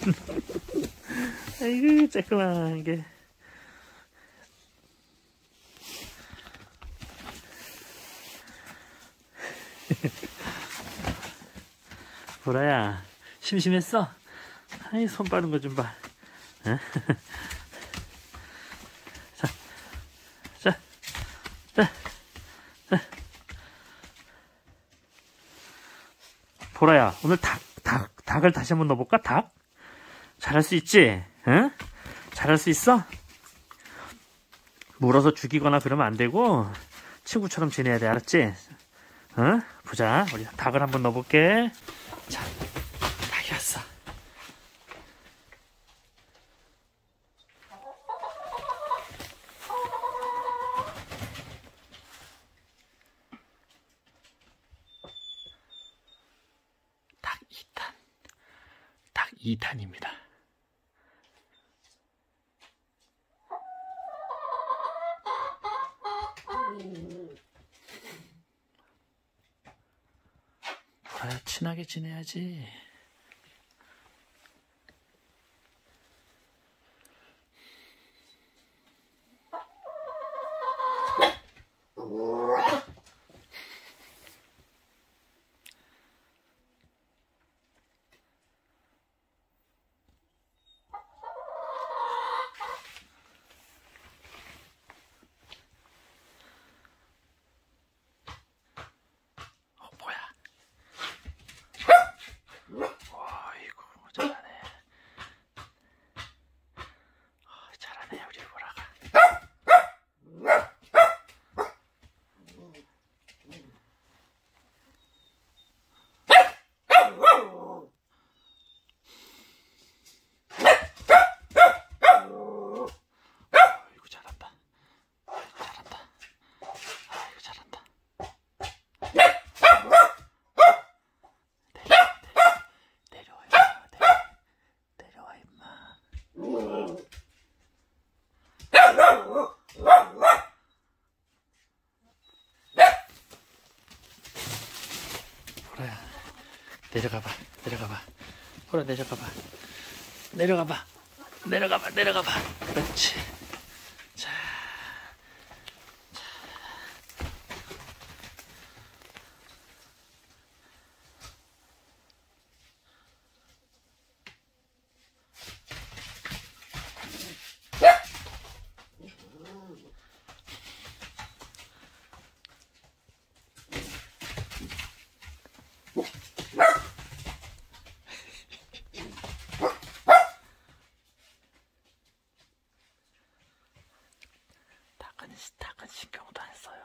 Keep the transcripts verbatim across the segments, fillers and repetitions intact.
아이고 쬐끄만 게. 보라야 심심했어? 아이 손 빠른 거 좀 봐. 어? 자, 자, 자, 자. 보라야 오늘 닭, 닭, 닭을 다시 한번 넣어볼까? 닭? 잘할 수 있지? 응? 잘할 수 있어? 물어서 죽이거나 그러면 안 되고 친구처럼 지내야 돼, 알았지? 응? 보자, 우리 닭을 한번 넣어볼게. 자, 닭이 왔어. 닭 이 탄. 닭 이 탄입니다. 보라야 친하게 지내야지. 보라야 내려가봐, 내려가봐. 보라 내려가봐, 내려가봐, 내려가봐, 내려가봐. 그렇지. 자, 닭은 신경도 안 써요.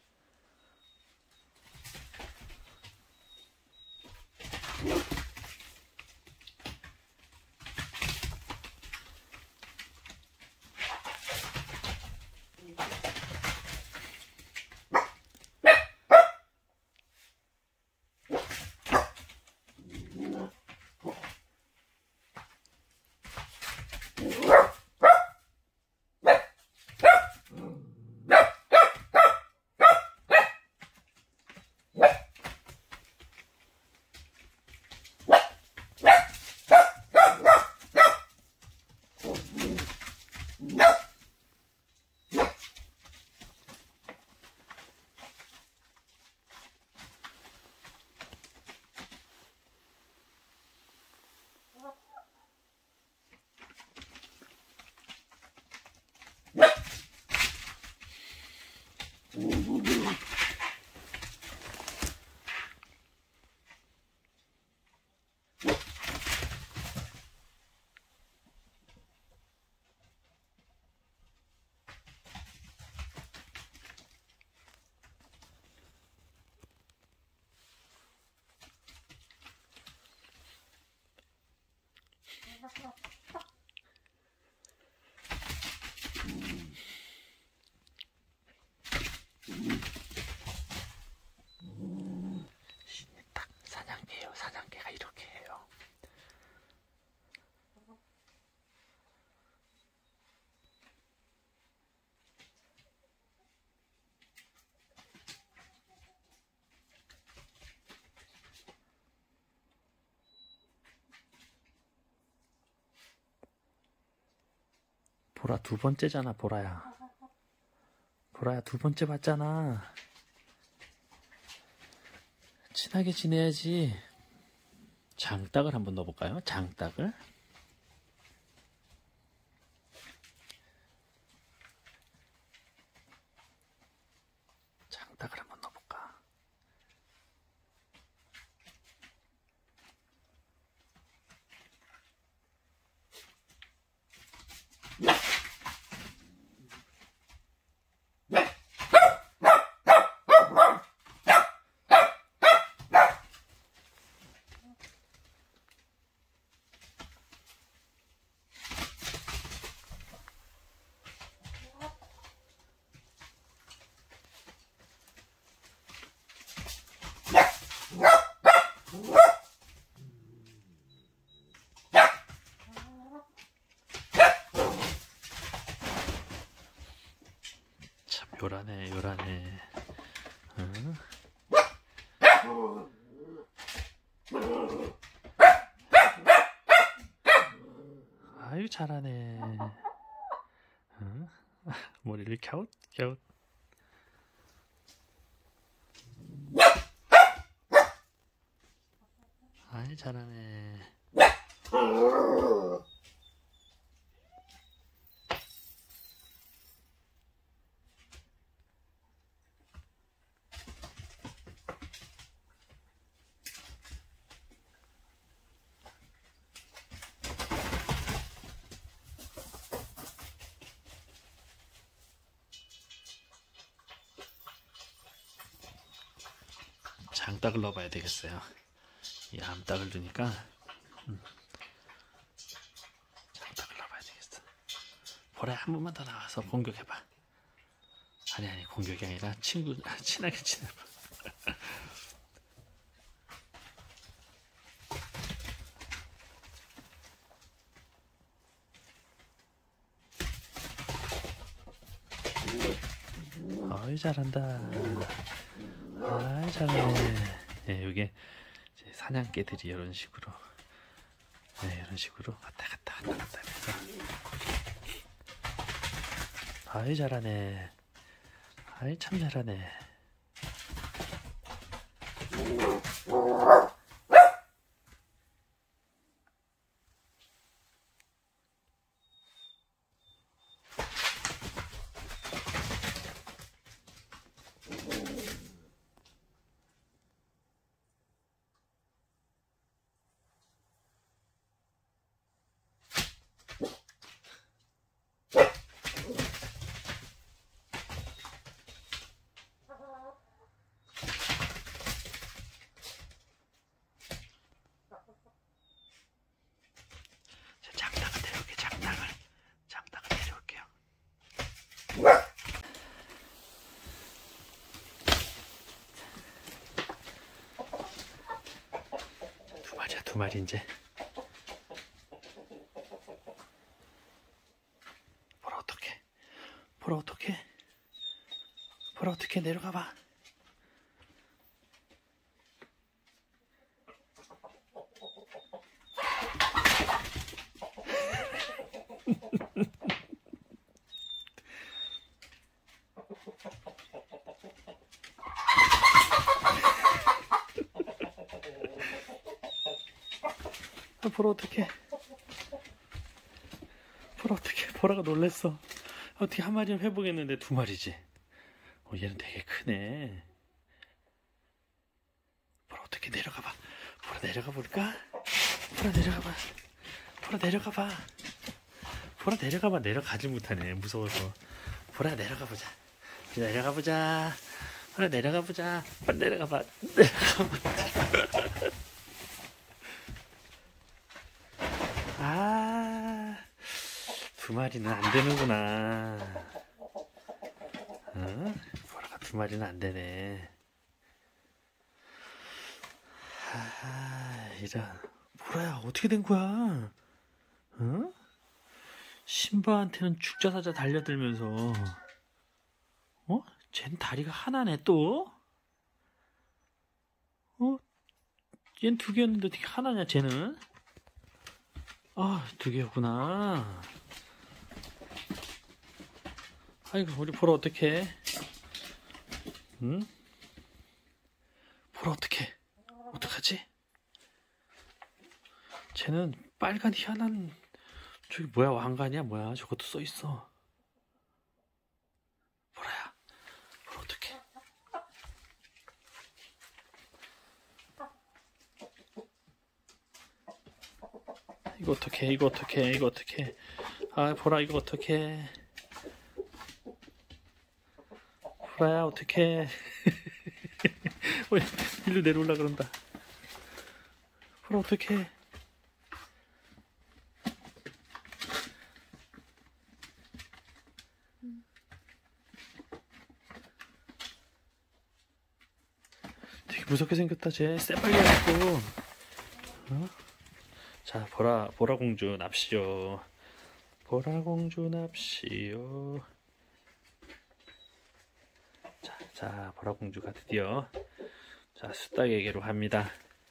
딱 사냥개예요. 사냥개가 이렇게 해요. 보라 두 번째잖아, 보라야. 보라야 두 번째 봤잖아. 친하게 지내야지. 장닭을 한번 넣어볼까요? 장닭을. 장닭을 한번 넣어볼까? 참 요란해 요란해. 응? 아유 잘하네. 응? 머리를 갸웃 갸웃. 아이 잘하네. 장닭을 넣어봐야 되겠어요. 이 암닭을 넣으니까 음. 장닭을 넣어봐야 되겠어. 보라 한 번만 더 나와서 공격해봐. 아니 아니 공격이 아니라 친구 친하게 지내봐. 어이 잘한다. 아이 잘하네. 예, 요게 이제 사냥개들이 이런 식으로, 네, 이런 식으로 왔다 갔다 왔다 갔다 해서. 아이 잘하네. 아이 참 잘하네. 장닭을 내려올게. 장닭을 장닭을 내려올게요. 두 마리야, 두 마리 이제. 보라 어떡해? 보라 어떡해? 보라 어떡해? 내려가봐. 아, 보라 어떡해? 보라 어떡해? 보라가 놀랬어. 어떻게 한 마리는 회복했는데 두 마리지? 어, 얘는 되게 크네. 보라 어떻게 내려가봐. 보라 내려가 볼까? 보라 내려가봐. 보라 내려가봐. 보라 내려가봐. 내려가지 못하네. 무서워서. 보라 내려가보자. 내려가보자. 보라 내려가보자. 빨리 내려가봐. 내려가봐. 아, 두 마리는 안 되는구나. 어? 보라가 두 마리는 안 되네. 아, 이런. 보라야, 어떻게 된 거야? 어? 신바한테는 죽자사자 달려들면서, 어? 쟨 다리가 하나네, 또? 어? 얜 두 개였는데 어떻게 하나냐, 쟤는? 아, 두 개였구나. 아이고, 우리 보라 어떡해? 응? 보라 어떡해? 어떡하지? 쟤는 빨간 희한한, 저기 뭐야, 왕관이야 뭐야? 저것도 써있어. 보라야, 보라 어떡해? 이거 어떡해? 이거 어떡해? 이거 어떡해? 아, 보라 이거 어떡해? 보라야 어떡해? 왜 일로 내려올라 그런다. 보라 어떡해? 되게 무섭게 생겼다. 쟤 새빨개갖고. 어? 자, 보라 보라 공주 납시오. 보라 공주 납시오. 자, 자, 보라 공주가 드디어 자 수탉에게로 갑니다.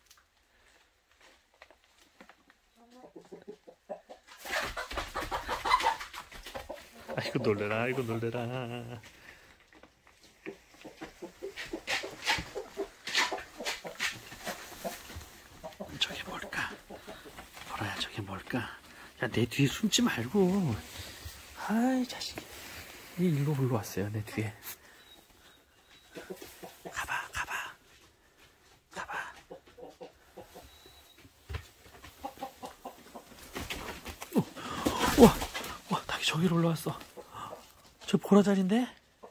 아이고 놀래라, 아이고 놀래라. 저게 뭘까? 보라야, 저게 뭘까? 야, 내 뒤에 숨지 말고. 아이 자식. 이 일로 올라왔어요, 내 뒤에. 가봐, 가봐, 가봐. 어, 와, 와, 닭이 저기로 올라왔어. 저 보라 자리인데?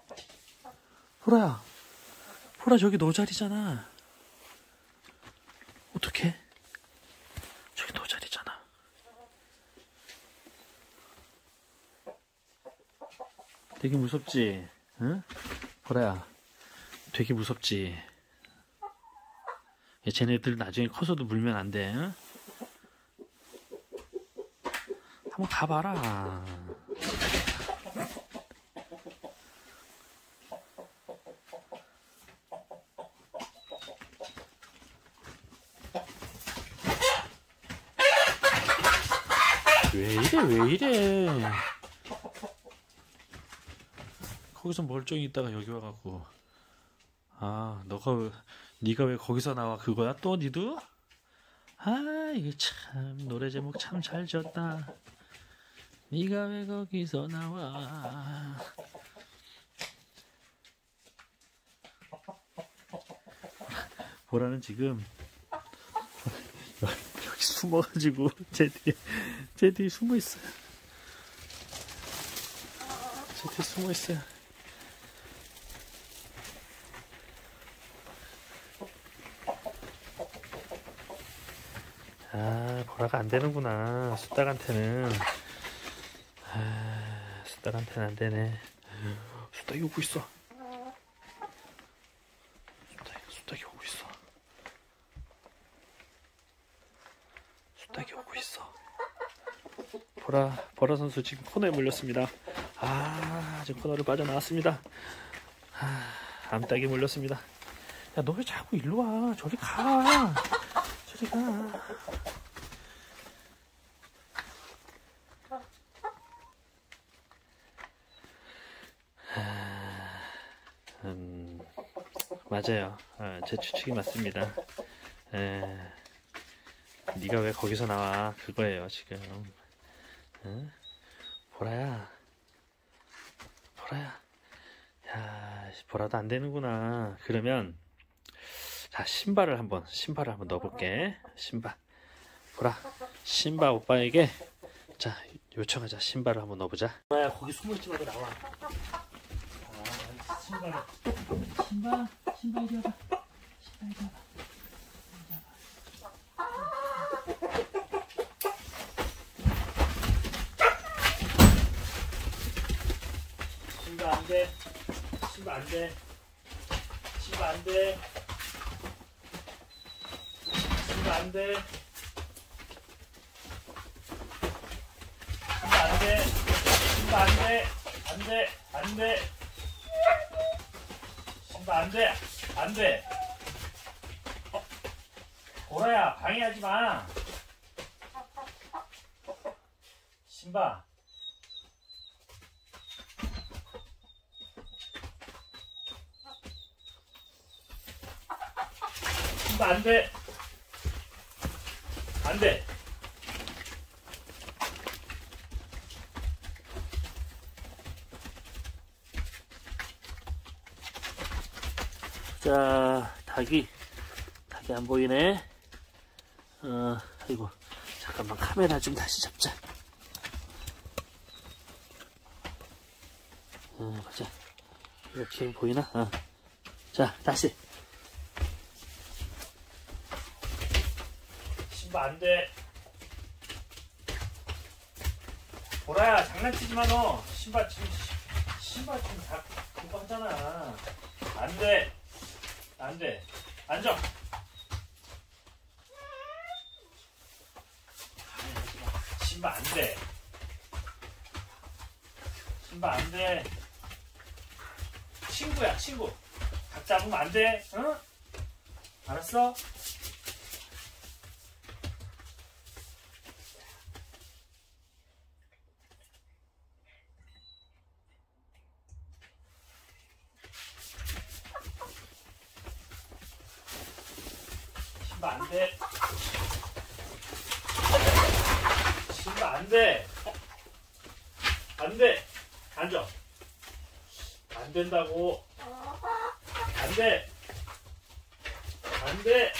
보라야, 보라 저기 너 자리잖아. 어떡해? 저기 너 자리잖아. 되게 무섭지? 응? 보라야, 되게 무섭지? 야, 쟤네들 나중에 커서도 물면 안 돼. 응? 한번 가봐라. 왜 이래, 왜 이래? 거기서 멀쩡히 있다가 여기 와갖고. 아, 너가 왜, 네가 왜 거기서 나와? 그거야 또 니도? 아, 이게 참 노래 제목 참 잘 지었다. 네가 왜 거기서 나와? 보라는 지금 여기 숨어가지고 제 뒤에 제 뒤에 숨어 있어요. 제 뒤에 숨어 있어요. 아, 보라가 안 되는구나. 수탉한테는. 아, 수탉한테는 안 되네. 수탉이 오고 있어. 수탉이, 수탉이 오고 있어. 수탉이 오고 있어. 보라, 보라 선수 지금 코너에 물렸습니다. 아, 지금 코너를 빠져나왔습니다. 아, 암탉이 물렸습니다. 야, 너 왜 자꾸 일로 와? 저리 가. 저리 가. 음, 맞아요. 아, 제 추측이 맞습니다. 에, 네가 왜 거기서 나와? 그거예요 지금. 응? 보라야, 보라야. 야, 보라도 안 되는구나. 그러면 자, 신발을 한번 신발을 한번 넣어볼게. 신발. 보라, 신발 오빠에게 자 요청하자. 신발을 한번 넣어보자. 보라야, 거기 숨어있지 말고 나와. 아, 신발. 신발, 신발 이리 와봐. 신발 이리 와봐. 신발 안 돼. 신발 안 돼. 신발 안 돼. 신발 안 돼. 신발 안 돼. 신발 안 돼. 안 돼. 안 돼. 신발 안 돼. 안 돼. 어? 보라야, 방해하지 마. 신발. 신발 안 돼. 안 돼. 자, 닭이, 닭이 안 보이네. 어, 아이고. 잠깐만, 카메라 좀 다시 잡자. 어, 보자. 이렇게 보이나? 어. 자, 다시. 신발 안 돼. 보라야, 장난치지 마, 너. 신발 지금, 신발 지금 다 그거 하잖아. 안 돼. 안 돼. 앉아. 신발 안 돼. 신발 안 돼. 친구야, 친구. 각 잡으면 안 돼. 응? 알았어? 신발 안 돼. 신발 안 돼. 안 돼. 앉아. 안 된다고. 안 돼. 안 돼.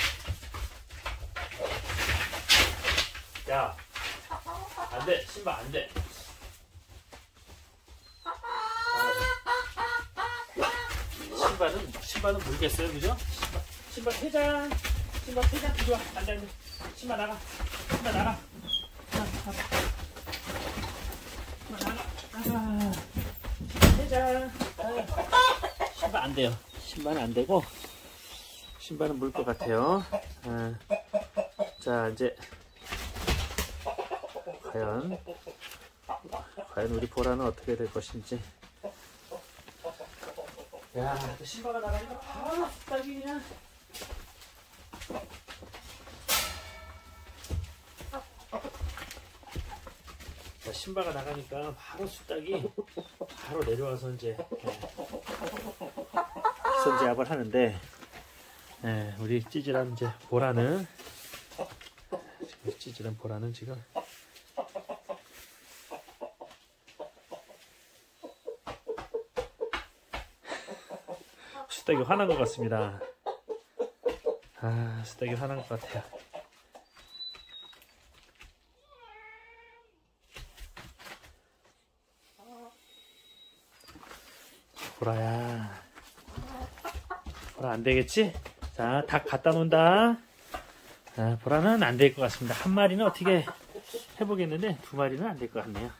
야. 안 돼. 신발 안 돼. 신발은, 신발은 모르겠어요. 그죠? 신발, 신발 퇴장. 신발 퇴장 필요하. 앉아, 앉아. 신발 나가. 신발 나가. 나가. 신발 나가. 나가. 퇴장. 신발 안 돼요. 신발은 안 되고, 신발은 물 것 같아요. 아, 자, 이제, 과연, 과연 우리 보라는 어떻게 될 것인지. 야, 또 신발가 나가니까 바로 쑥딱이 그냥. 자, 신발가 나가니까 바로 쑥딱이 바로 내려와서 이제 선제압을 하는데, 예, 우리 찌질한 이제 보라는 지금 찌질한 보라는 지금 쑥딱이 화난 것 같습니다. 아, 쑥딱이 화난 것 같아요. 보라야, 보라 안 되겠지? 자, 닭 갖다 놓는다. 자, 보라는 안 될 것 같습니다. 한 마리는 어떻게 해보겠는데 두 마리는 안 될 것 같네요.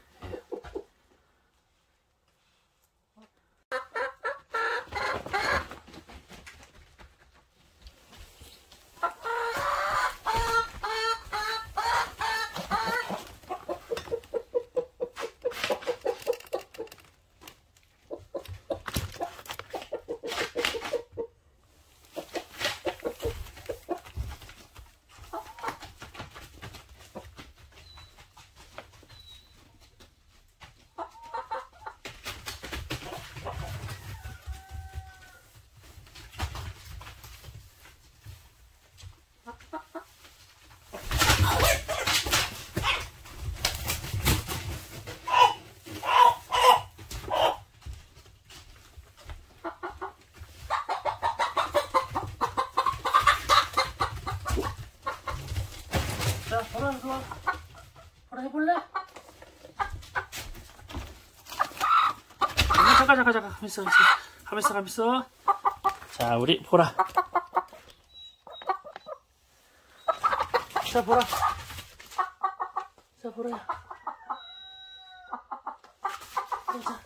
자, 보라, 이리 와. 보라, 해볼래? 잠깐, 잠깐, 잠깐. 가만 있어, 가만 있어, 가만 있어. 자, 우리 보라. 자, 보라. 자, 보라야. 자.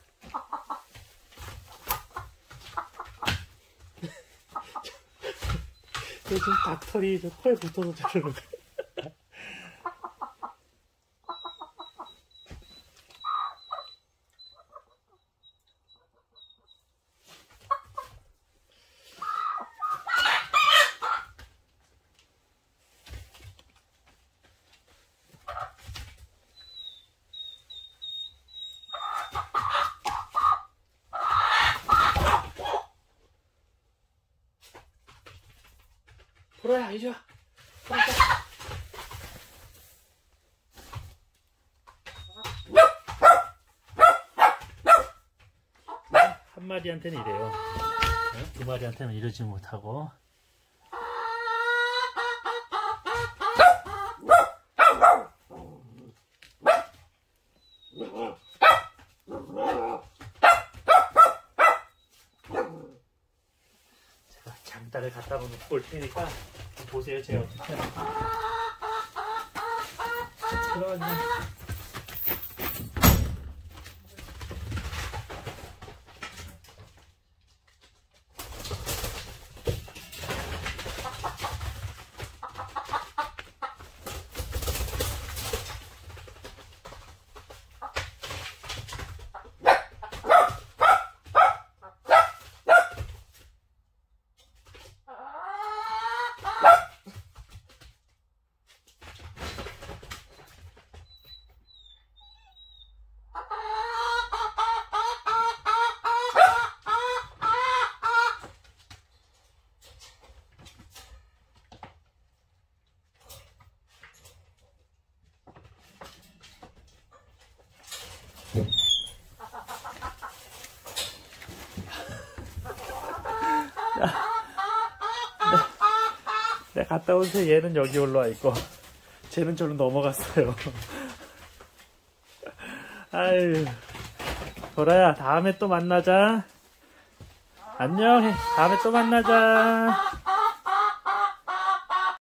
저 지금 닭털이 저 코에 붙어서 저러는 거야. 보라야, 이리 와. 한 마리한테는 이래요. 두 마리한테는 이러지 못하고. 제가 장닭을 갖다 놓고 올 테니까 보세요. 제가 어떻게 하나. 들어가지. 네, 갔다 온새 얘는 여기 올라와 있고 쟤는 저로 넘어갔어요. 아유, 보라야, 다음에 또 만나자. 안녕. 다음에 또 만나자.